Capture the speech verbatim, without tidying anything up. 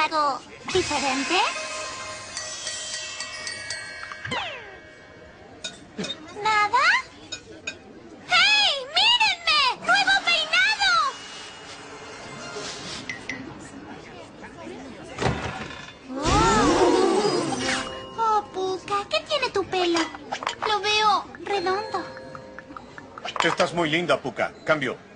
algo diferente? ¿Nada? ¡Hey! ¡Mírenme! ¡Nuevo peinado! Oh, oh Pucca, ¿qué tiene tu pelo? Lo veo redondo. Estás muy linda, Pucca. Cambio.